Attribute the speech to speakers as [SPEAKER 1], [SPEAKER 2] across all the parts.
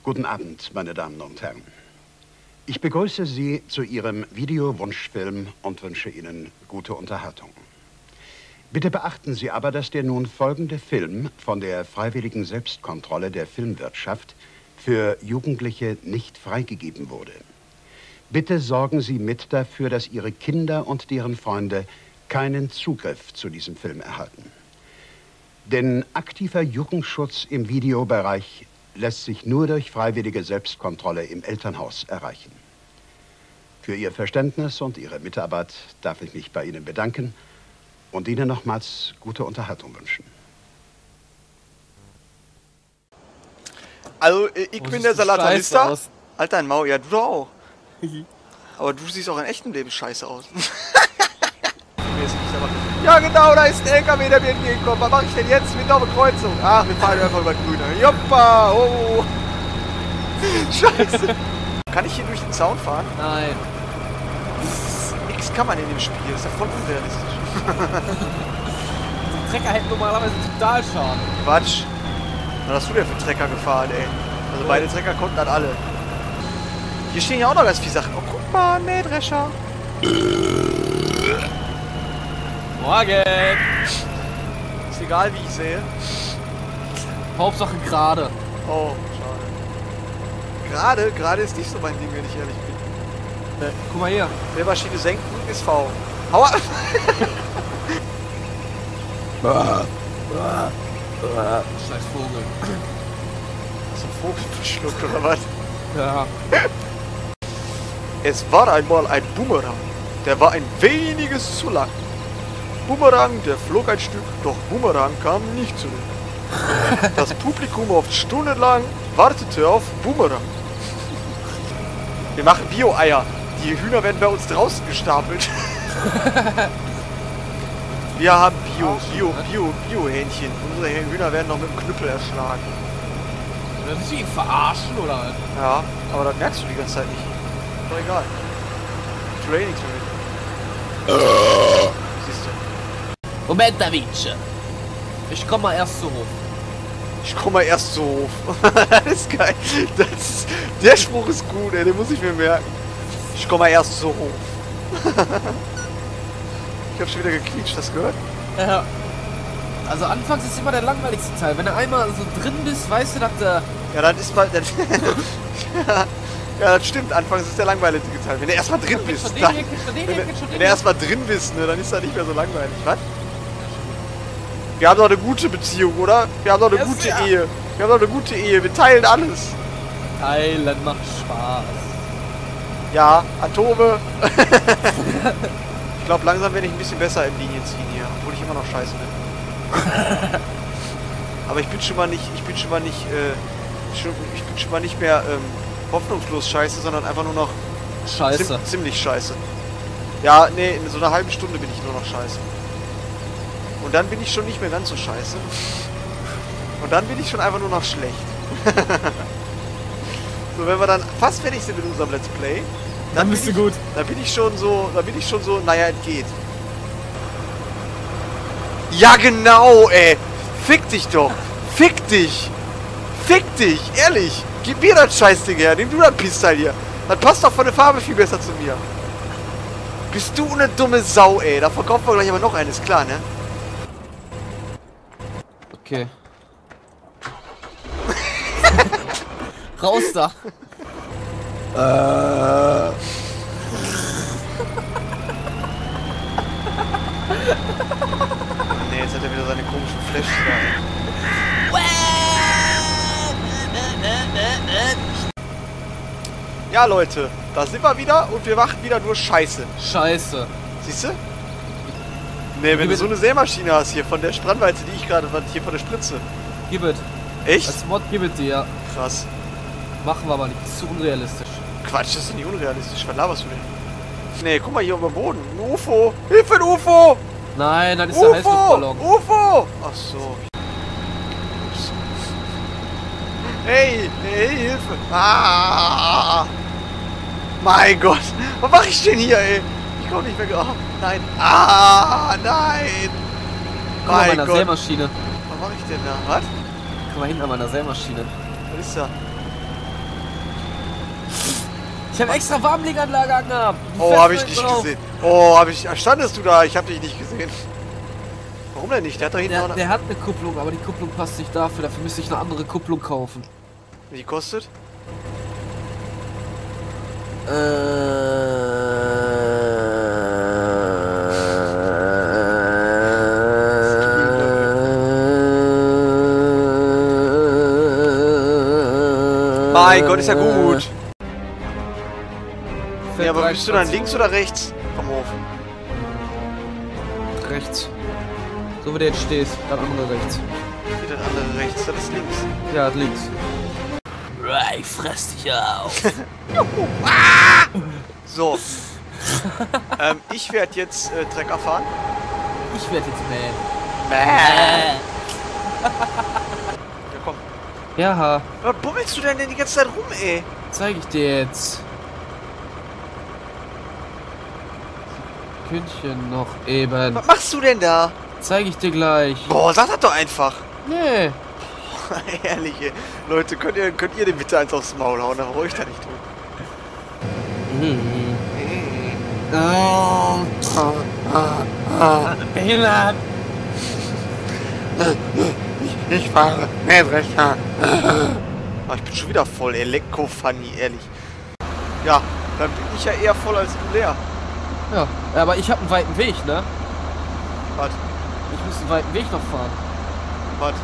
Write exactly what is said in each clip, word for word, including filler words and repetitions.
[SPEAKER 1] Guten Abend, meine Damen und Herren. Ich begrüße Sie zu Ihrem Videowunschfilm und wünsche Ihnen gute Unterhaltung. Bitte beachten Sie aber, dass der nun folgende Film von der freiwilligen Selbstkontrolle der Filmwirtschaft für Jugendliche nicht freigegeben wurde. Bitte sorgen Sie mit dafür, dass Ihre Kinder und deren Freunde keinen Zugriff zu diesem Film erhalten. Denn aktiver Jugendschutz im Videobereich lässt sich nur durch freiwillige Selbstkontrolle im Elternhaus erreichen. Für Ihr Verständnis und Ihre Mitarbeit darf ich mich bei Ihnen bedanken und Ihnen nochmals gute Unterhaltung wünschen.
[SPEAKER 2] Also, ich
[SPEAKER 3] Oh,
[SPEAKER 2] bin der
[SPEAKER 3] sieht so scheiße
[SPEAKER 2] Salatalista.
[SPEAKER 3] aus.
[SPEAKER 2] Alter, ein Mau, ja, du doch auch. Aber du siehst auch in echtem Leben scheiße aus. Ja genau, da ist ein L K W, der mir entgegenkommt. Was mache ich denn jetzt? Mit auf der Kreuzung. Ach, wir fahren einfach über Grüne. Joppa, oh. Scheiße. Kann ich hier durch den Zaun fahren?
[SPEAKER 3] Nein.
[SPEAKER 2] Nix kann man in dem Spiel, das ist ja voll unrealistisch.
[SPEAKER 3] Die Trecker hätten normalerweise total Schaden.
[SPEAKER 2] Quatsch. Was hast du denn für Trecker gefahren, ey? Also beide Trecker konnten das alle. Hier stehen ja auch noch ganz viele Sachen. Oh, guck mal, ein Mähdrescher.
[SPEAKER 3] Morgen!
[SPEAKER 2] Ist egal, wie ich sehe.
[SPEAKER 3] Hauptsache gerade.
[SPEAKER 2] Oh, schade. Gerade, gerade ist nicht so mein Ding, wenn ich ehrlich bin.
[SPEAKER 3] Äh, guck mal hier.
[SPEAKER 2] Drehmaschine senken ist V. Hau ab!
[SPEAKER 3] Scheiß Vogel.
[SPEAKER 2] Hast du einen Vogel verschluckt oder was?
[SPEAKER 3] Ja.
[SPEAKER 2] Es war einmal ein Bumerang. Der war ein weniges zu lang. Bumerang, der flog ein Stück, doch Bumerang kam nicht zurück. Das Publikum oft stundenlang wartete auf Bumerang. Wir machen Bio-Eier. Die Hühner werden bei uns draußen gestapelt. Wir haben Bio, Bio, Bio, Bio-Hähnchen. Unsere Hühner werden noch mit dem Knüppel erschlagen.
[SPEAKER 3] Willst du ihn verarschen oder was?
[SPEAKER 2] Ja, aber das merkst du die ganze Zeit nicht. Ist doch egal. Training Siehst du.
[SPEAKER 3] Moment, Davidche. Ich komm mal erst so hoch.
[SPEAKER 2] Ich komm mal erst so hoch. Das ist geil. Das ist, der Spruch ist gut, ey. Den muss ich mir merken. Ich komm mal erst so hoch. Ich hab schon wieder gequietscht, hast du gehört?
[SPEAKER 3] Ja. Also anfangs ist immer der langweiligste Teil. Wenn du einmal so drin bist, weißt du, dass der...
[SPEAKER 2] Ja, dann ist mal... Dann ja, das stimmt. Anfangs ist der langweilige Teil. Wenn du erstmal drin bist,
[SPEAKER 3] Schon den
[SPEAKER 2] dann,
[SPEAKER 3] hier, schon den
[SPEAKER 2] wenn,
[SPEAKER 3] hier,
[SPEAKER 2] du-
[SPEAKER 3] schon den
[SPEAKER 2] wenn du
[SPEAKER 3] hier.
[SPEAKER 2] erstmal drin bist, ne, dann ist das nicht mehr so langweilig. Was? Wir haben doch eine gute Beziehung, oder? Wir haben doch eine
[SPEAKER 3] Ja,
[SPEAKER 2] gute
[SPEAKER 3] ja.
[SPEAKER 2] Ehe. Wir haben doch eine gute Ehe. Wir teilen alles.
[SPEAKER 3] Teilen macht Spaß.
[SPEAKER 2] Ja, Atome. Ich glaube, langsam werde ich ein bisschen besser im Linien ziehen hier, obwohl ich immer noch scheiße bin. Aber ich bin schon mal nicht, ich bin schon mal nicht, äh, schon, ich bin schon mal nicht mehr ähm, hoffnungslos scheiße, sondern einfach nur noch
[SPEAKER 3] Scheiße.
[SPEAKER 2] ziem ziemlich scheiße. Ja, nee, in so einer halben Stunde bin ich nur noch scheiße. Und dann bin ich schon nicht mehr ganz so scheiße. Und dann bin ich schon einfach nur noch schlecht. So, wenn wir dann fast fertig sind mit unserem Let's Play,
[SPEAKER 3] Dann bist
[SPEAKER 2] bin
[SPEAKER 3] du
[SPEAKER 2] ich,
[SPEAKER 3] gut.
[SPEAKER 2] Da bin ich schon so, da bin ich schon so, naja, es geht. Ja genau, ey. Fick dich doch. Fick dich. Fick dich, ehrlich. Gib mir das Scheißding her. Nimm du das Pissteil hier. Das passt doch von der Farbe viel besser zu mir. Bist du eine dumme Sau, ey. Da verkaufen wir gleich aber noch eines, klar, ne?
[SPEAKER 3] Okay. Raus da.
[SPEAKER 2] Äh. Nee, jetzt hat er wieder seine komischen Flash. Ja, Leute, da sind wir wieder und wir machen wieder nur Scheiße.
[SPEAKER 3] Scheiße.
[SPEAKER 2] Siehst du? Nee, wenn du so eine Sämaschine hast hier von der Spannweite, die ich gerade fand, hier von der Spritze.
[SPEAKER 3] Gib es.
[SPEAKER 2] Echt?
[SPEAKER 3] Als Mod gib es dir, ja.
[SPEAKER 2] Krass.
[SPEAKER 3] Machen wir aber nicht. Das ist zu unrealistisch.
[SPEAKER 2] Quatsch, das ist doch nicht unrealistisch. Was laberst du denn? Nee, guck mal hier über dem Boden. Ein U F O. Hilfe, ein U F O!
[SPEAKER 3] Nein, das ist der
[SPEAKER 2] U F O!
[SPEAKER 3] Heißluftballon.
[SPEAKER 2] U F O! Ach so. Ups. Hey, hey, Hilfe! Ah! Mein Gott! Was mache ich denn hier, ey? Ich komm nicht mehr. Oh, nein! Ah! Nein!
[SPEAKER 3] Guck mal,
[SPEAKER 2] Mein
[SPEAKER 3] meiner
[SPEAKER 2] Gott!
[SPEAKER 3] Sämaschine.
[SPEAKER 2] Was mache ich denn da? Was?
[SPEAKER 3] Guck mal hinten an meiner Sämaschine.
[SPEAKER 2] Was ist da?
[SPEAKER 3] Ich habe extra Warmlinganlage angehabt.
[SPEAKER 2] Oh, habe ich nicht gesehen. Oh, habe ich... Standest du da? Ich habe dich nicht gesehen. Warum denn nicht? Der hat da hinten
[SPEAKER 3] Der,
[SPEAKER 2] noch eine...
[SPEAKER 3] der hat eine Kupplung, aber die Kupplung passt nicht dafür. Dafür müsste ich eine andere Kupplung kaufen.
[SPEAKER 2] Wie kostet? Mein Gott, ist ja gut. Ja, aber bist du dann links oder rechts vom Hof?
[SPEAKER 3] Rechts. So wie du jetzt stehst, dann andere rechts.
[SPEAKER 2] Wie der andere rechts, das ist links.
[SPEAKER 3] Ja, links. Ich fress dich auf.
[SPEAKER 2] So. ähm, ich werde jetzt äh, Trecker fahren.
[SPEAKER 3] Ich werde jetzt mähen.
[SPEAKER 2] Mäh. Ja, komm.
[SPEAKER 3] Ja,
[SPEAKER 2] Was bummelst du denn, denn die ganze Zeit rum, ey?
[SPEAKER 3] zeig ich dir jetzt. Sekündchen noch eben.
[SPEAKER 2] Was machst du denn da?
[SPEAKER 3] Zeig ich dir gleich.
[SPEAKER 2] Boah, sag das doch einfach.
[SPEAKER 3] Nee.
[SPEAKER 2] Ehrlich, ey. Leute, könnt ihr, könnt ihr dem bitte eins aufs Maul hauen, dann brauche ich da nicht tun.
[SPEAKER 3] Mhm. Oh. Behindert.
[SPEAKER 2] Ich fahre Mähdrescher. Ah, ich bin schon wieder voll, Elektro-Funny, ehrlich. Ja, dann bin ich ja eher voll als du leer.
[SPEAKER 3] Ja, aber ich habe einen weiten Weg, ne?
[SPEAKER 2] Was?
[SPEAKER 3] Ich muss einen weiten Weg noch fahren.
[SPEAKER 2] Was?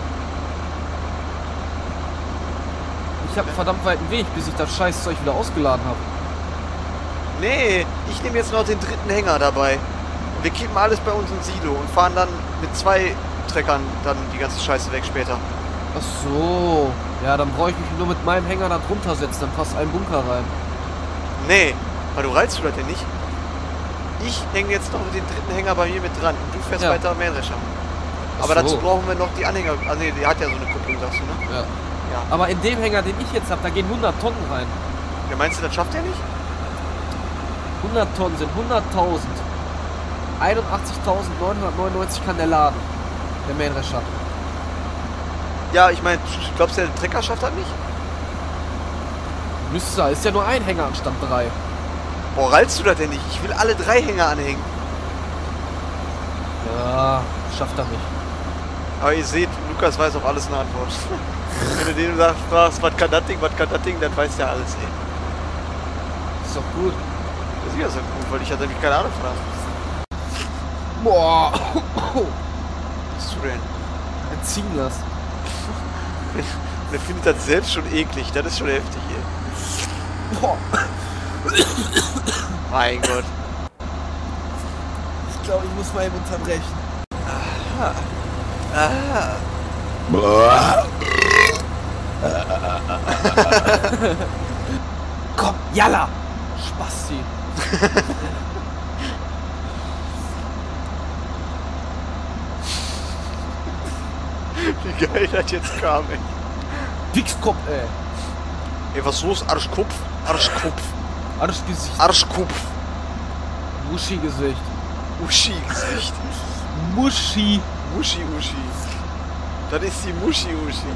[SPEAKER 3] Ich habe einen verdammt weiten Weg, bis ich das Scheißzeug wieder ausgeladen habe.
[SPEAKER 2] Nee, ich nehme jetzt noch den dritten Hänger dabei. Wir kippen alles bei uns im Silo und fahren dann mit zwei Treckern dann die ganze Scheiße weg später.
[SPEAKER 3] Ach so. Ja, dann brauche ich mich nur mit meinem Hänger da drunter setzen, dann passt ein Bunker rein.
[SPEAKER 2] Nee, weil du reizt du das denn nicht? Ich hänge jetzt noch den dritten Hänger bei mir mit dran und du fährst
[SPEAKER 3] Ja.
[SPEAKER 2] weiter Mähdrescher.
[SPEAKER 3] Ach
[SPEAKER 2] Aber
[SPEAKER 3] so.
[SPEAKER 2] dazu brauchen wir noch die Anhänger. Ah nee, die hat ja so eine Kupplung, sagst du, ne?
[SPEAKER 3] Ja.
[SPEAKER 2] Ja.
[SPEAKER 3] Aber in dem Hänger, den ich jetzt habe, da gehen hundert Tonnen rein.
[SPEAKER 2] Ja, meinst du, das schafft er nicht?
[SPEAKER 3] hundert Tonnen sind hunderttausend. einundachtzigtausendneunhundertneunundneunzig kann der laden. Der Mähdrescher.
[SPEAKER 2] Ja, ich meine, glaubst du, der Trecker schafft das nicht?
[SPEAKER 3] Müsste, ist ja nur ein Hänger anstatt drei.
[SPEAKER 2] Boah, rallst du das denn nicht? Ich will alle drei Hänger anhängen.
[SPEAKER 3] Ja, schafft er nicht.
[SPEAKER 2] Aber ihr seht, Lukas weiß auf alles eine Antwort. Wenn du den sagst, fragst, was kann das Ding, was kann das Ding, dann weiß der alles, ey.
[SPEAKER 3] Ist doch gut.
[SPEAKER 2] Das ist ja so gut, weil ich hatte nämlich keine Ahnung von das.
[SPEAKER 3] Boah.
[SPEAKER 2] Was bist du denn?
[SPEAKER 3] Ein ziehen lassen.
[SPEAKER 2] Der findet das selbst schon eklig, das ist schon heftig, ey.
[SPEAKER 3] Boah.
[SPEAKER 2] Mein Gott.
[SPEAKER 3] Ich glaube, ich muss mal eben unterbrechen.
[SPEAKER 2] Ah. Ah.
[SPEAKER 3] Komm, Jalla! Spasti.
[SPEAKER 2] Wie geil das jetzt kam, ey.
[SPEAKER 3] Wichskopf, ey.
[SPEAKER 2] Ey, was ist los? Arschkopf? Arschkopf.
[SPEAKER 3] Arschgesicht.
[SPEAKER 2] Arschkopf.
[SPEAKER 3] Muschi-Gesicht.
[SPEAKER 2] Uschi-Gesicht.
[SPEAKER 3] Muschi.
[SPEAKER 2] Muschi-Uschi. Das ist die Muschi-Uschi.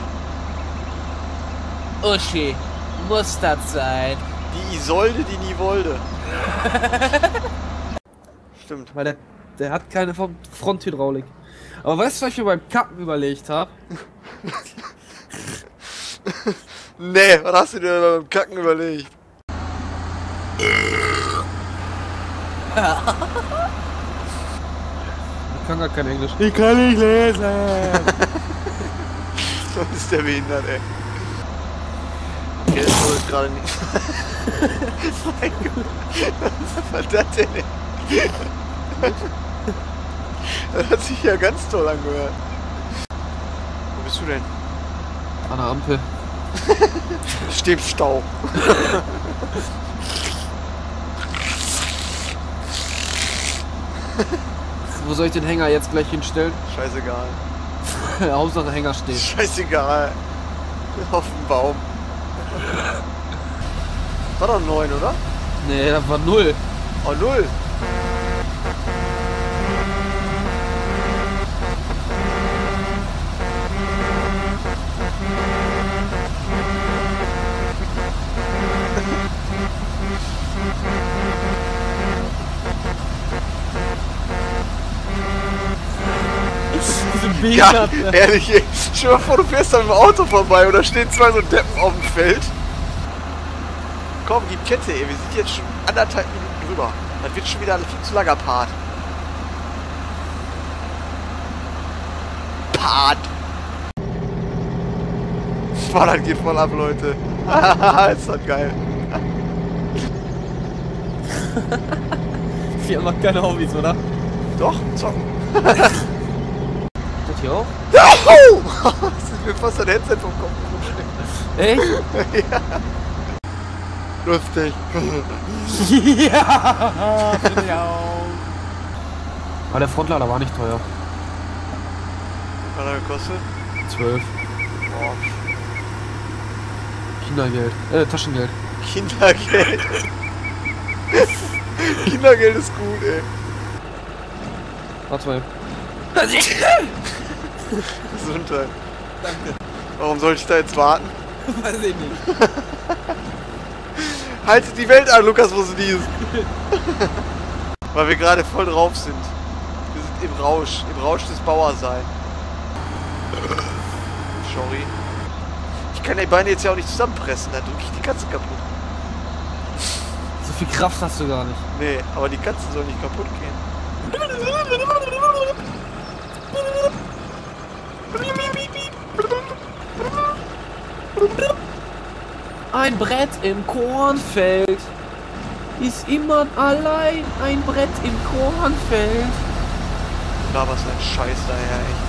[SPEAKER 3] Uschi. Muss das sein.
[SPEAKER 2] Die Isolde, die nie wollte. Stimmt.
[SPEAKER 3] Weil der, der hat keine Front- Fronthydraulik. Aber weißt du, was ich mir beim Kacken überlegt habe?
[SPEAKER 2] Nee, was hast du dir beim Kacken überlegt?
[SPEAKER 3] Ich kann gar kein Englisch. Ich kann nicht lesen.
[SPEAKER 2] So ist der behindert, ey. Okay, das soll ich gerade nicht. Mein Gott. Was war das denn, ey? Das hat sich ja ganz toll angehört. Wo bist du denn?
[SPEAKER 3] An der Ampel.
[SPEAKER 2] Ich steh im Stau.
[SPEAKER 3] Wo soll ich den Hänger jetzt gleich hinstellen?
[SPEAKER 2] Scheißegal.
[SPEAKER 3] Hauptsache Hänger steht.
[SPEAKER 2] Scheißegal. Auf dem Baum. War doch neun, oder?
[SPEAKER 3] Nee, das war null.
[SPEAKER 2] Oh, null. Ja, ehrlich, ey. Stell dir mal vor, du fährst da mit dem Auto vorbei und da stehen zwei so Deppen auf dem Feld. Komm, gib Kette, ey. Wir sind jetzt schon anderthalb Minuten drüber. Das wird schon wieder ein viel zu langer Part. Part. Boah, das geht voll ab, Leute. Ist das geil.
[SPEAKER 3] Wir haben keine Hobbys, oder?
[SPEAKER 2] Doch, zocken.
[SPEAKER 3] Das hier auch?
[SPEAKER 2] Oh! Das ist mir fast ein Headset vom Kopf gerutscht.
[SPEAKER 3] Echt?
[SPEAKER 2] Ja. Lustig.
[SPEAKER 3] Ja, finde ich auch. Aber der Frontlader war nicht teuer.
[SPEAKER 2] Was hat er gekostet?
[SPEAKER 3] zwölf.
[SPEAKER 2] Boah.
[SPEAKER 3] Kindergeld. Äh, Taschengeld.
[SPEAKER 2] Kindergeld. Kindergeld ist gut, ey.
[SPEAKER 3] Warte mal.
[SPEAKER 2] Gesundheit.
[SPEAKER 3] Danke.
[SPEAKER 2] Warum soll ich da jetzt warten?
[SPEAKER 3] Weiß ich nicht.
[SPEAKER 2] Haltet die Welt an, Lukas, wo sie die ist. Weil wir gerade voll drauf sind. Wir sind im Rausch. Im Rausch des Bauerseins. Sorry. Ich kann die Beine jetzt ja auch nicht zusammenpressen, dann drücke ich die Katze kaputt.
[SPEAKER 3] So viel Kraft hast du gar nicht.
[SPEAKER 2] Nee, aber die Katze soll nicht kaputt gehen.
[SPEAKER 3] Ein Brett im Kornfeld ist immer allein ein Brett im Kornfeld.
[SPEAKER 2] Da was ein Scheiß daher, echt.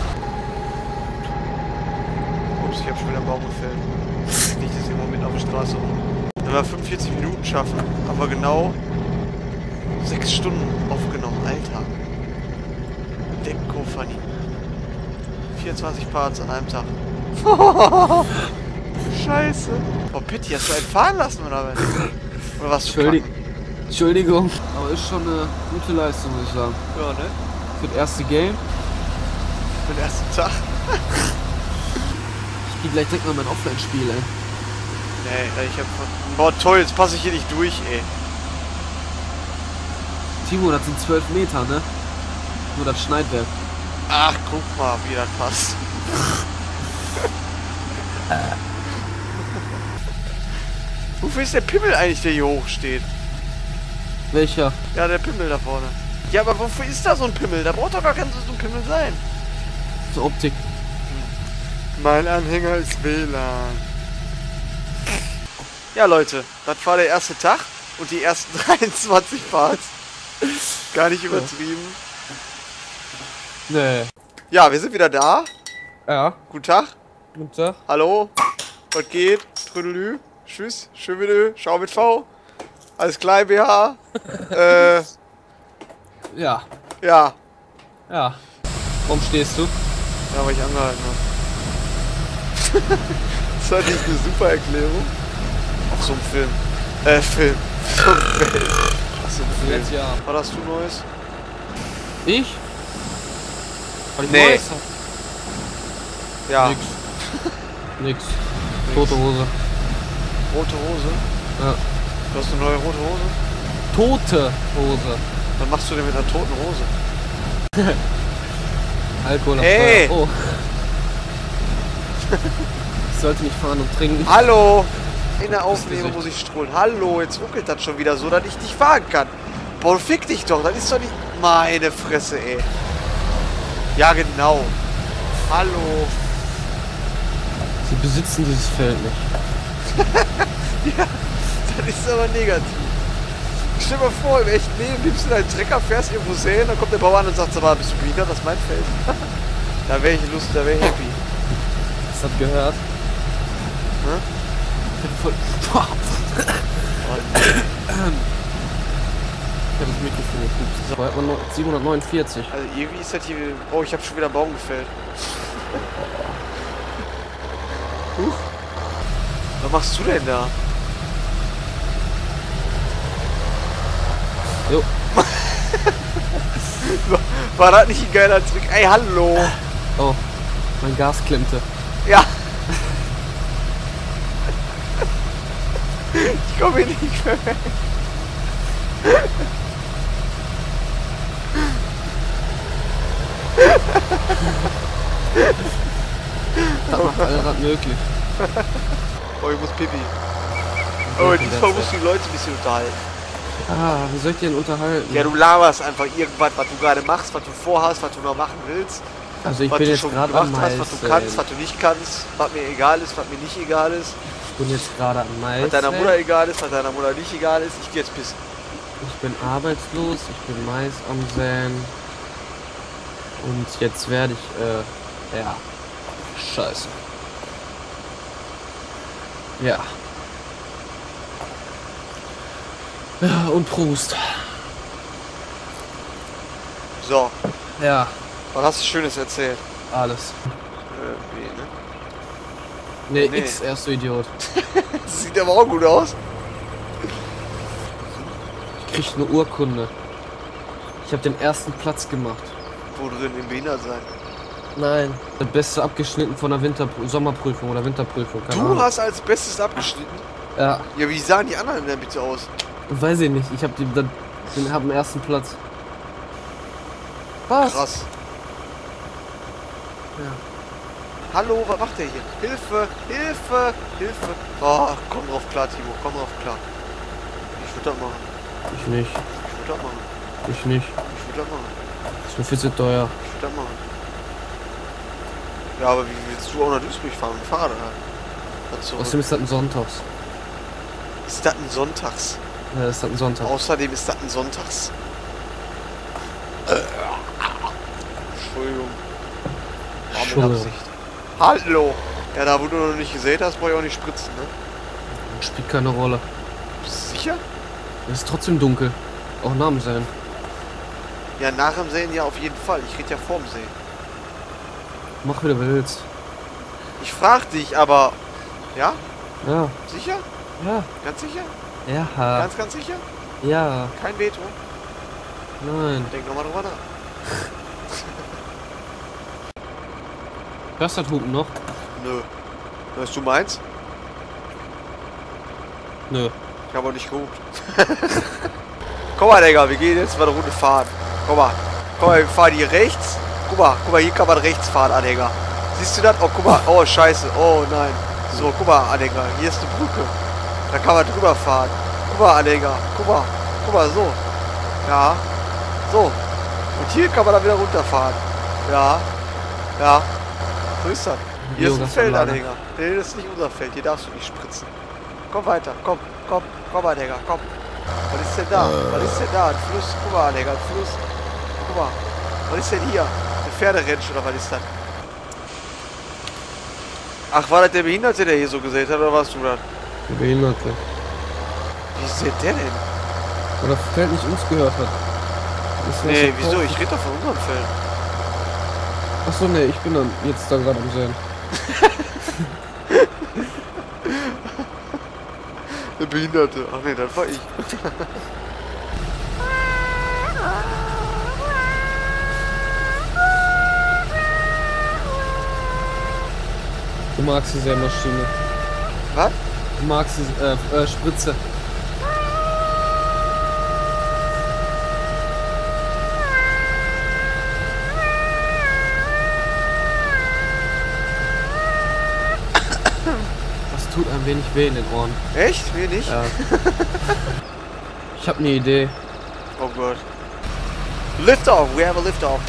[SPEAKER 2] Ups, ich hab schon wieder einen Baum gefällt. Nicht, dass immer mitten auf der Straße rum. Wenn wir fünfundvierzig Minuten schaffen, haben wir genau sechs Stunden aufgenommen, Alter. Denko funny. vierundzwanzig Parts an einem Tag. Scheiße. Oh, Pitti, hast du einen fahren lassen oder was? Oder was?
[SPEAKER 3] Entschuldigung. Entschuldigung. Aber ist schon eine gute Leistung, muss ich sagen.
[SPEAKER 2] Ja, ne?
[SPEAKER 3] Für das erste Game.
[SPEAKER 2] Für den ersten Tag.
[SPEAKER 3] Ich geh gleich direkt mal mein Offline-Spiel, ey.
[SPEAKER 2] Nee, ich hab... Boah, toll, jetzt passe ich hier nicht durch, ey.
[SPEAKER 3] Timo, das sind zwölf Meter, ne? Nur das Schneidwerk.
[SPEAKER 2] Ach, guck mal, wie das passt. Wofür ist der Pimmel eigentlich, der hier hoch steht?
[SPEAKER 3] Welcher?
[SPEAKER 2] Ja, der Pimmel da vorne. Ja, aber wofür ist da so ein Pimmel? Da braucht doch gar kein so ein Pimmel sein.
[SPEAKER 3] Zur Optik.
[SPEAKER 2] Mein Anhänger ist W L A N. Ja, Leute, das war der erste Tag und die ersten dreiundzwanzig Parts. Gar nicht übertrieben.
[SPEAKER 3] Nee.
[SPEAKER 2] Ja, wir sind wieder da.
[SPEAKER 3] Ja.
[SPEAKER 2] Guten Tag.
[SPEAKER 3] Guten Tag.
[SPEAKER 2] Hallo. Was geht? Trödelü. Tschüss. Schön mit Ö. Schau mit V. Alles klar, B H. äh.
[SPEAKER 3] Ja.
[SPEAKER 2] Ja.
[SPEAKER 3] Ja. Warum stehst du?
[SPEAKER 2] Ja, weil ich angehalten habe. Das war nicht eine super Erklärung. Auf so einem Film. Äh, Film. So ein Welt. Ach, so ein Film.
[SPEAKER 3] Jetzt ja.
[SPEAKER 2] Was hast du Neues?
[SPEAKER 3] Ich? Weil ich
[SPEAKER 2] Nee.
[SPEAKER 3] Neues hab.
[SPEAKER 2] Ja.
[SPEAKER 3] Nix. Nix. Tote Hose.
[SPEAKER 2] Rote Hose?
[SPEAKER 3] Ja.
[SPEAKER 2] Du hast eine neue rote Hose?
[SPEAKER 3] Tote Hose.
[SPEAKER 2] Was machst du denn mit einer toten Hose?
[SPEAKER 3] Alkohol auf
[SPEAKER 2] Hey!
[SPEAKER 3] Feuer. Oh. Ich sollte nicht fahren und trinken.
[SPEAKER 2] Hallo! In der Aufnahme muss ich strollen. Hallo, jetzt ruckelt das schon wieder so, dass ich nicht fahren kann. Boah, fick dich doch, das ist doch nicht... Meine Fresse, ey. Ja, genau. Hallo.
[SPEAKER 3] Sie besitzen dieses Feld nicht.
[SPEAKER 2] Ja, das ist aber negativ. Stell dir mal vor, im echten Leben nimmst du deinen Trecker, fährst irgendwo säen, dann kommt der Bauer an und sagt, sag mal, bist du behindert, das ist mein Feld. Da wäre ich Lust, da wäre ich happy.
[SPEAKER 3] Hast du das gehört?
[SPEAKER 2] Hm?
[SPEAKER 3] Voll. Boah.
[SPEAKER 2] Oh,
[SPEAKER 3] Ich hab das Mikrofon gepupst. So, hat man noch siebenhundertneunundvierzig.
[SPEAKER 2] also irgendwie ist das hier... Oh, ich habe schon wieder einen Baum gefällt. Huch. Was machst du denn da?
[SPEAKER 3] Jo.
[SPEAKER 2] War das nicht ein geiler Trick? Ey, hallo!
[SPEAKER 3] Oh, mein Gas klemmte.
[SPEAKER 2] Ja! Ich komme hier nicht mehr weg.
[SPEAKER 3] Das macht Allrad möglich.
[SPEAKER 2] Oh, ich muss pipi. Oh, diesmal musst du die Leute ein bisschen unterhalten.
[SPEAKER 3] Ah, wie soll ich die denn unterhalten?
[SPEAKER 2] Ja, du laberst einfach irgendwas, was du gerade machst, was du vorhast, was du noch machen willst.
[SPEAKER 3] Also ich
[SPEAKER 2] was
[SPEAKER 3] bin
[SPEAKER 2] du
[SPEAKER 3] jetzt
[SPEAKER 2] schon
[SPEAKER 3] gerade
[SPEAKER 2] gemacht
[SPEAKER 3] am
[SPEAKER 2] hast, was du
[SPEAKER 3] Meißeln.
[SPEAKER 2] kannst, was du nicht kannst, was mir egal ist, was mir nicht egal ist,
[SPEAKER 3] Ich bin jetzt gerade am Meißeln.
[SPEAKER 2] was deiner Mutter egal ist, was deiner Mutter nicht egal ist. Ich geh jetzt pissen.
[SPEAKER 3] Ich bin arbeitslos, ich bin Mais am Säen. Und jetzt werde ich, äh, ja. Scheiße. Ja. Ja, und Prost.
[SPEAKER 2] So,
[SPEAKER 3] Ja,
[SPEAKER 2] was hast du Schönes erzählt?
[SPEAKER 3] alles.
[SPEAKER 2] Äh, nee, ne?
[SPEAKER 3] Nee,
[SPEAKER 2] Nee.
[SPEAKER 3] X erst, du Idiot.
[SPEAKER 2] Das sieht aber auch gut aus.
[SPEAKER 3] Ich krieg eine Urkunde. Ich habe den ersten Platz gemacht.
[SPEAKER 2] Wo drin im Behindert sein.
[SPEAKER 3] Nein. Das Beste abgeschnitten von der Winter Sommerprüfung oder Winterprüfung. Keine
[SPEAKER 2] Du
[SPEAKER 3] Ahnung.
[SPEAKER 2] hast als Bestes abgeschnitten?
[SPEAKER 3] Ja,
[SPEAKER 2] Ja, wie sahen die anderen denn bitte aus?
[SPEAKER 3] weiß ich nicht. Ich habe den, den hab den ersten Platz. Was?
[SPEAKER 2] Krass.
[SPEAKER 3] Ja.
[SPEAKER 2] Hallo, was macht der hier? Hilfe, Hilfe, Hilfe. Oh, komm drauf klar, Timo, komm drauf klar. Ich würde das machen.
[SPEAKER 3] Ich nicht.
[SPEAKER 2] Ich würde das machen.
[SPEAKER 3] Ich nicht.
[SPEAKER 2] Ich würde das machen.
[SPEAKER 3] Ist mir viel zu teuer.
[SPEAKER 2] Ich würde das machen. Ja, aber wie willst du auch nach Duisburg fahren? Mit dem Fahrrad halt. So.
[SPEAKER 3] Außerdem ist das ein Sonntags.
[SPEAKER 2] Ist das ein Sonntags?
[SPEAKER 3] Ja, ist das ein Sonntag.
[SPEAKER 2] Außerdem ist das ein Sonntags. Entschuldigung. War mit
[SPEAKER 3] Entschuldigung.
[SPEAKER 2] Absicht. Hallo! Ja, da wo du noch nicht gesehen hast, brauch ich auch nicht spritzen, ne?
[SPEAKER 3] Spielt keine Rolle.
[SPEAKER 2] Bist du sicher?
[SPEAKER 3] Es ist trotzdem dunkel. Auch Namen sein.
[SPEAKER 2] Ja, nach dem Sehen ja auf jeden Fall. Ich rede ja vorm Sehen.
[SPEAKER 3] Mach wie du willst.
[SPEAKER 2] Ich frag dich, aber... Ja?
[SPEAKER 3] Ja.
[SPEAKER 2] Sicher?
[SPEAKER 3] Ja.
[SPEAKER 2] Ganz sicher?
[SPEAKER 3] Ja.
[SPEAKER 2] Ganz, ganz sicher?
[SPEAKER 3] Ja.
[SPEAKER 2] Kein Veto?
[SPEAKER 3] Nein.
[SPEAKER 2] Denk nochmal drüber nach.
[SPEAKER 3] Hörst du das Hupen noch?
[SPEAKER 2] Nö. Hörst du meins?
[SPEAKER 3] Nö.
[SPEAKER 2] Ich habe auch nicht gehupt. Komm mal, Digga, wir gehen jetzt mal eine Runde fahren. Komm mal. Komm mal, wir fahren hier rechts. Guck mal, guck mal, hier kann man rechts fahren, Anhänger. Siehst du das? Oh, guck mal. Oh, scheiße. Oh, nein. So, guck mal, Anhänger. Hier ist eine Brücke. Da kann man drüber fahren. Guck mal, Anhänger. Guck mal. Guck mal, so. Ja. So. Und hier kann man dann wieder runterfahren. Ja. Ja. So ist das. Hier ist ein Feldanhänger. Nee, das ist nicht unser Feld. Hier darfst du nicht spritzen. Komm weiter. Komm, komm. Komm, Anhänger. Komm. Was ist denn da? Was ist denn da? Ein Fluss. Guck mal, Anhänger. Ein Fluss. Guck mal. Was ist denn hier? Ein Pferderennsch oder was ist das? Ach, war das der Behinderte, der hier so gesät hat, oder warst du das?
[SPEAKER 3] Der Behinderte.
[SPEAKER 2] Wie sieht der denn?
[SPEAKER 3] Oder Feld nicht uns gehört hat. Ist
[SPEAKER 2] Nee,
[SPEAKER 3] das
[SPEAKER 2] wieso?
[SPEAKER 3] so-
[SPEAKER 2] Ich rede doch von unserem Feld.
[SPEAKER 3] Achso, nee, ich bin dann jetzt da gerade am Sehen.
[SPEAKER 2] Der Behinderte. Ach nee, das war ich.
[SPEAKER 3] Du magst diese Maschine.
[SPEAKER 2] Was?
[SPEAKER 3] Du magst diese äh, äh, Spritze. Das tut ein wenig weh in den Ohren.
[SPEAKER 2] Echt? Mir nicht?
[SPEAKER 3] Ja. Ich habe eine Idee.
[SPEAKER 2] Oh Gott. Lift off. We have a lift off.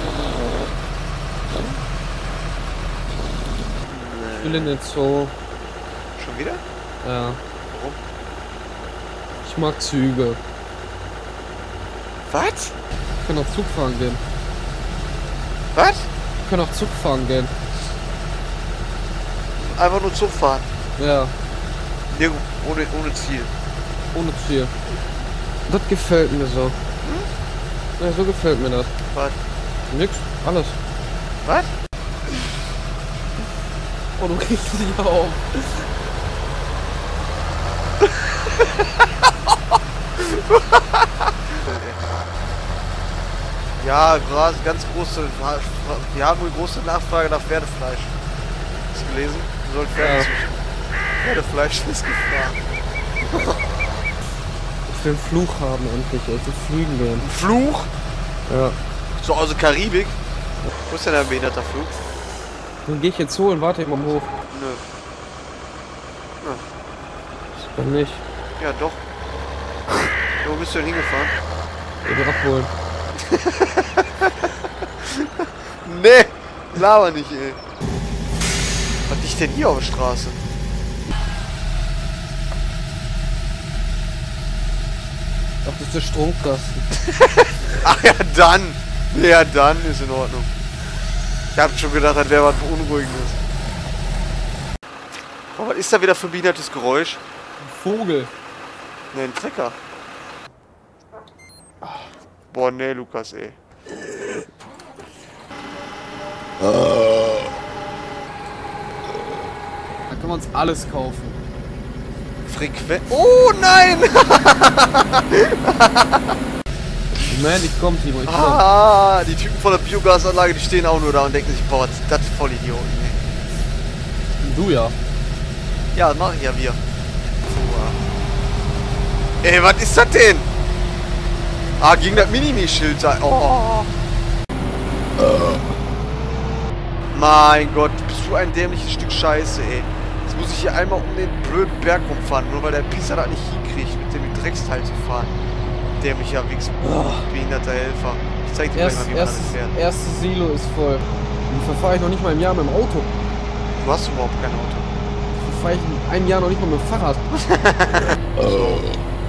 [SPEAKER 3] Ich will in den Zoo.
[SPEAKER 2] Schon wieder?
[SPEAKER 3] Ja.
[SPEAKER 2] Warum?
[SPEAKER 3] Ich mag Züge.
[SPEAKER 2] Was?
[SPEAKER 3] Ich kann auch Zug fahren gehen.
[SPEAKER 2] Was?
[SPEAKER 3] Ich kann auch Zug fahren gehen.
[SPEAKER 2] Einfach nur Zug fahren.
[SPEAKER 3] Ja.
[SPEAKER 2] Nirgendwo, ohne, ohne Ziel.
[SPEAKER 3] Ohne Ziel. Das gefällt mir so. Ja, so gefällt mir das.
[SPEAKER 2] Was?
[SPEAKER 3] Nix. Alles.
[SPEAKER 2] Was?
[SPEAKER 3] Oh, du kriegst dich auf.
[SPEAKER 2] Ja, gra- ganz große. Wir haben wohl große Nachfrage nach Pferdefleisch. Hast du gelesen? Wir sollen Pferde
[SPEAKER 3] Ja.
[SPEAKER 2] züchten. Pferdefleisch ist gefragt.
[SPEAKER 3] Ich will einen Fluch haben endlich. Ich will fliegen gehen.
[SPEAKER 2] Ein Fluch?
[SPEAKER 3] Ja.
[SPEAKER 2] So aus der Karibik? Wo ist denn der behinderter Flug?
[SPEAKER 3] Dann gehe ich jetzt holen, warte ich mal am Hof.
[SPEAKER 2] Nö. Ja.
[SPEAKER 3] Dann nicht.
[SPEAKER 2] Ja, doch. Wo bist du denn hingefahren?
[SPEAKER 3] Ich will abholen.
[SPEAKER 2] Nee, laber nicht, ey. Was liegt denn hier auf der Straße?
[SPEAKER 3] Ach, das ist der Stromkasten.
[SPEAKER 2] Ach ja, dann. Ja, dann ist in Ordnung. Ich hab schon gedacht, das wäre was Beunruhigendes. Oh, was ist da wieder für ein behindertes Geräusch?
[SPEAKER 3] Vogel.
[SPEAKER 2] Ne, ein Trecker. Boah, nee, Lukas, ey.
[SPEAKER 3] Da können wir uns alles kaufen.
[SPEAKER 2] Frequenz. Oh nein!
[SPEAKER 3] Moment, ich komm, Timo, ich komm.
[SPEAKER 2] Ah, die Typen von der Biogasanlage, die stehen auch nur da und denken sich, boah, was ist das für Vollidioten, ey.
[SPEAKER 3] Du ja.
[SPEAKER 2] Ja, das machen ja wir. Puh. Ey, was ist das denn? Ah, gegen das Minimi-Schild da. Oh. Mein Gott, bist du ein dämliches Stück Scheiße, ey. Jetzt muss ich hier einmal um den blöden Berg rumfahren, nur weil der Pisser da nicht hinkriegt, mit dem Drecksteil zu fahren. Dämlicher Wichs, oh. Behinderter Helfer. Ich zeig dir
[SPEAKER 3] Erst,
[SPEAKER 2] gleich mal, wie man
[SPEAKER 3] erstes,
[SPEAKER 2] das fährt.
[SPEAKER 3] erstes Silo ist voll. Und verfahre ich noch nicht mal im Jahr mit dem Auto.
[SPEAKER 2] Du hast überhaupt kein Auto.
[SPEAKER 3] Verfahre ich in einem Jahr noch nicht mal mit dem Fahrrad.
[SPEAKER 2] Oh.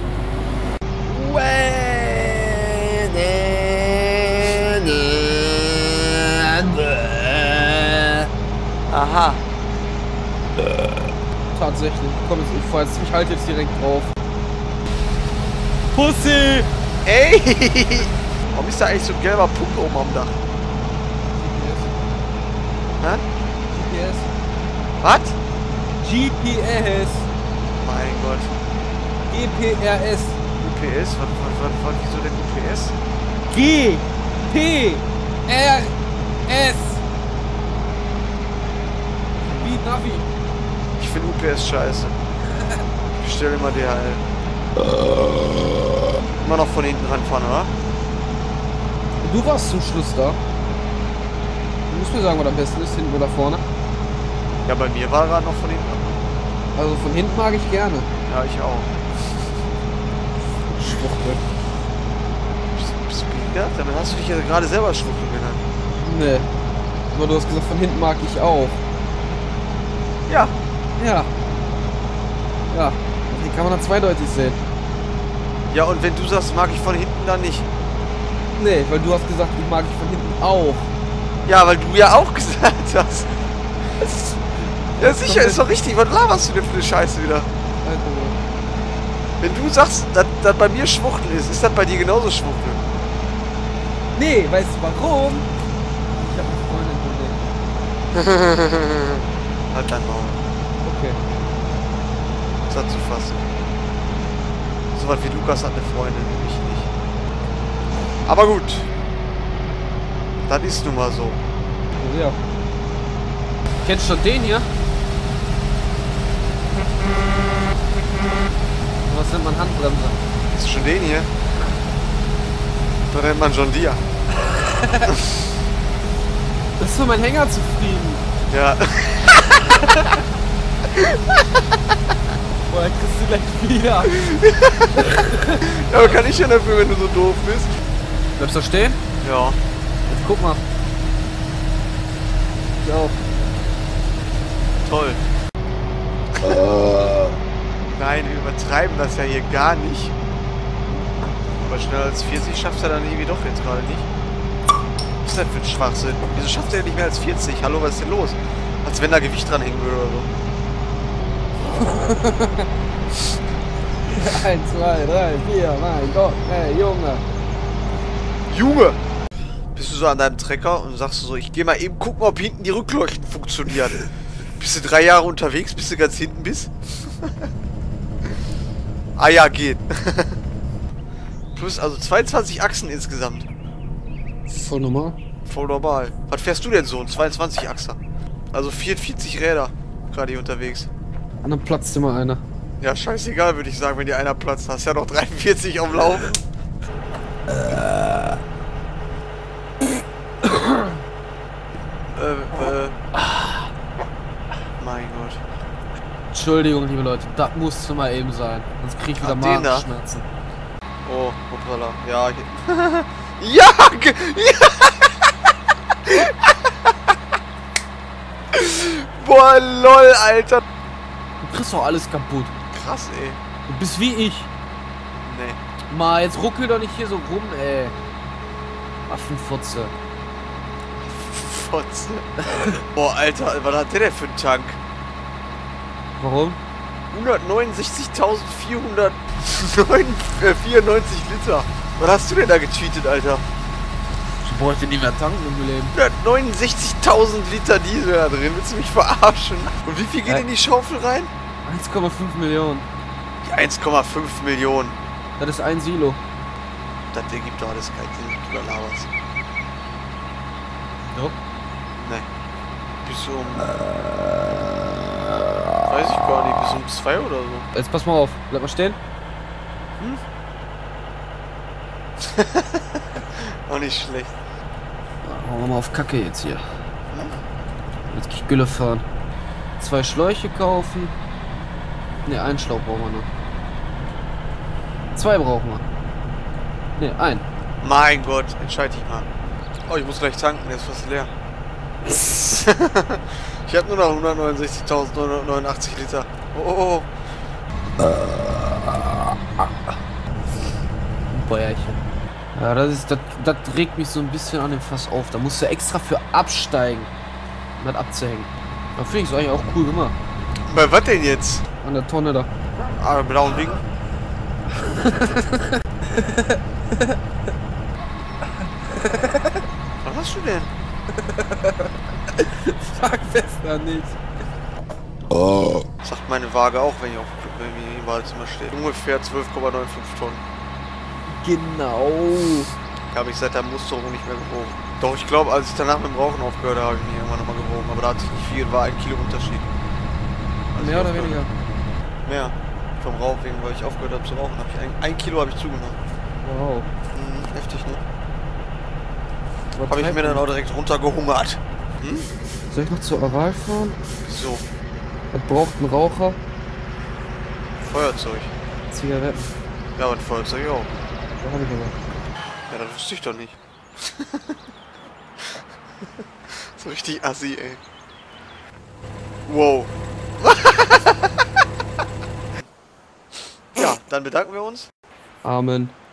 [SPEAKER 2] Aha.
[SPEAKER 3] Tatsächlich. Komm jetzt, ich fahr jetzt, ich halte jetzt direkt drauf. Pussy!
[SPEAKER 2] Ey! Warum ist da eigentlich so ein gelber Punkt oben am Dach?
[SPEAKER 3] G P S.
[SPEAKER 2] Hä?
[SPEAKER 3] G P S.
[SPEAKER 2] Was?
[SPEAKER 3] G P S.
[SPEAKER 2] Mein Gott.
[SPEAKER 3] G P R S.
[SPEAKER 2] U P S? Was, was, was, was, wieso denn U P S?
[SPEAKER 3] G P R S. Wie Navi.
[SPEAKER 2] Ich finde U P S scheiße. Ich bestelle immer D H L. Immer noch von hinten ranfahren, oder?
[SPEAKER 3] Du warst zum Schluss da. Du musst mir sagen, was am besten ist, hinten oder vorne.
[SPEAKER 2] Ja, bei mir war er gerade noch von hinten.
[SPEAKER 3] Also von hinten mag ich gerne.
[SPEAKER 2] Ja, ich auch.
[SPEAKER 3] Schwuchtel.
[SPEAKER 2] Bist, bist du behindert? Damit hast du dich ja gerade selber Schwuchtel genannt.
[SPEAKER 3] Nee. Aber du hast gesagt, von hinten mag ich auch.
[SPEAKER 2] Ja.
[SPEAKER 3] Ja. Ja. Die kann man dann zweideutig sehen.
[SPEAKER 2] Ja, und wenn du sagst, mag ich von hinten, dann nicht.
[SPEAKER 3] Nee, weil du hast gesagt, ich mag ich von hinten auch.
[SPEAKER 2] Ja, weil du ja auch gesagt hast. Ja, sicher, ist doch richtig. Was laberst du denn für eine Scheiße wieder? Wenn du sagst, dass das bei mir Schwuchtel ist, ist das bei dir genauso Schwuchtel?
[SPEAKER 3] Nee, weißt du warum? Ich hab eine Freundin von dir.
[SPEAKER 2] Halt dein Maul.
[SPEAKER 3] Okay.
[SPEAKER 2] Das hat zu fassen. So was wie Lukas hat eine Freundin, ich nicht. Aber gut. Das ist nun mal so.
[SPEAKER 3] Ja. Kennst du schon den hier? Was nennt man Handbremse?
[SPEAKER 2] Ist das schon den hier? Da nennt man John Deere.
[SPEAKER 3] Das ist für meinen Hänger zufrieden.
[SPEAKER 2] Ja.
[SPEAKER 3] Boah, dann kriegst du gleich wieder.
[SPEAKER 2] Ja, aber kann ich ja dafür, wenn du so doof bist.
[SPEAKER 3] Bleibst du stehen?
[SPEAKER 2] Ja.
[SPEAKER 3] Jetzt guck mal. Ich auch.
[SPEAKER 2] Toll. Nein, wir übertreiben das ja hier gar nicht. Aber schneller als vierzig schafft er dann irgendwie doch jetzt gerade nicht. Was ist das für ein Schwachsinn? Wieso schafft er nicht mehr als vierzig? Hallo, was ist denn los? Als wenn da Gewicht dran hängen würde oder so.
[SPEAKER 3] eins, zwei, drei, vier, mein Gott, ey, Junge.
[SPEAKER 2] Junge! Bist du so an deinem Trecker und sagst du so, ich geh mal eben gucken, ob hinten die Rückleuchten funktionieren. Bist du drei Jahre unterwegs, bis du ganz hinten bist? Ah ja, geht. Plus also zweiundzwanzig Achsen insgesamt.
[SPEAKER 3] Voll normal.
[SPEAKER 2] Voll normal. Was fährst du denn so? Ein zweiundzwanzig Achser. Also vierundvierzig Räder gerade hier unterwegs.
[SPEAKER 3] Und dann platzt immer einer.
[SPEAKER 2] Ja, scheißegal, würde ich sagen, wenn dir einer platzt. Hast ja noch dreiundvierzig auf dem Laufen. äh, äh.
[SPEAKER 3] Entschuldigung, liebe Leute, das musste mal eben sein. Sonst krieg ich wieder
[SPEAKER 2] Ach, den da?
[SPEAKER 3] Magenschmerzen.
[SPEAKER 2] Oh, hoppala. Ja, hier. Ja! ge- ja! Boah, lol, Alter.
[SPEAKER 3] Du kriegst doch alles kaputt.
[SPEAKER 2] Krass, ey.
[SPEAKER 3] Du bist wie ich.
[SPEAKER 2] Nee.
[SPEAKER 3] Mal, jetzt ruckel doch nicht hier so rum, ey. Affenfotze.
[SPEAKER 2] Fotze. Boah, Alter, was hat der denn für einen Tank?
[SPEAKER 3] Warum?
[SPEAKER 2] hundertneunundsechzigtausendvierhundertvierundneunzig Liter. Was hast du denn da getweetet, Alter?
[SPEAKER 3] Ich bräuchte nie mehr tanken im Leben.
[SPEAKER 2] hundertneunundsechzigtausend Liter Diesel da drin. Willst du mich verarschen? Und wie viel geht
[SPEAKER 3] Ja.
[SPEAKER 2] in die Schaufel rein?
[SPEAKER 3] eins Komma fünf Millionen.
[SPEAKER 2] Die eins Komma fünf Millionen.
[SPEAKER 3] Das ist ein Silo.
[SPEAKER 2] Das ergibt doch alles keinen Sinn. Du da laberst.
[SPEAKER 3] Doch.
[SPEAKER 2] Nee. Bis um... Weiß ich gar nicht. Bis um zwei oder so.
[SPEAKER 3] Jetzt pass mal auf. Bleib mal stehen.
[SPEAKER 2] Auch nicht schlecht.
[SPEAKER 3] Hauen wir mal auf Kacke jetzt hier. Jetzt geh ich Gülle fahren. Zwei Schläuche kaufen. Ne, einen Schlauch brauchen wir noch. Zwei brauchen wir. Ne, ein.
[SPEAKER 2] Mein Gott, entscheid dich mal. Oh, ich muss gleich tanken, der ist fast leer. Ich habe nur noch hundertneunundsechzigtausendneunhundertneunundachtzig Liter. Oh, oh, oh.
[SPEAKER 3] Bäuerchen. Ja, das ist, das, das regt mich so ein bisschen an dem Fass auf. Da musst du extra für absteigen, um das abzuhängen. Da finde ich es eigentlich auch cool gemacht.
[SPEAKER 2] Bei was denn jetzt?
[SPEAKER 3] An der Tonne da.
[SPEAKER 2] Ah, blauen Ding. Was hast du denn?
[SPEAKER 3] Frag besser nicht.
[SPEAKER 2] Oh. Sagt meine Waage auch, wenn ich auf wenn ich im Badezimmer stehe. Ungefähr zwölf Komma fünfundneunzig Tonnen.
[SPEAKER 3] Genau.
[SPEAKER 2] Habe ich seit der Musterung nicht mehr gewogen. Doch, ich glaube, als ich danach mit dem Rauchen aufgehört habe, habe ich mich irgendwann nochmal gewogen. Aber da hat sich nicht viel, war ein Kilo Unterschied. Als
[SPEAKER 3] Mehr
[SPEAKER 2] ich
[SPEAKER 3] oder
[SPEAKER 2] aufgehört-
[SPEAKER 3] weniger?
[SPEAKER 2] Mehr. Vom Rauchen, wegen, weil ich aufgehört habe zu rauchen, habe ich ein, ein Kilo habe ich zugenommen.
[SPEAKER 3] Wow.
[SPEAKER 2] Hm, heftig, ne? Habe ich
[SPEAKER 3] Übertreibt
[SPEAKER 2] mir dann
[SPEAKER 3] man.
[SPEAKER 2] auch direkt runtergehungert. Hm?
[SPEAKER 3] Soll ich noch zur Oral fahren?
[SPEAKER 2] Wieso?
[SPEAKER 3] Was braucht ein Raucher?
[SPEAKER 2] Feuerzeug.
[SPEAKER 3] Zigaretten.
[SPEAKER 2] Ja, und Feuerzeug auch.
[SPEAKER 3] Da hab ich aber.
[SPEAKER 2] Ja, das wusste ich doch nicht. So richtig assi, ey. Wow. Ja, dann bedanken wir uns.
[SPEAKER 3] Amen.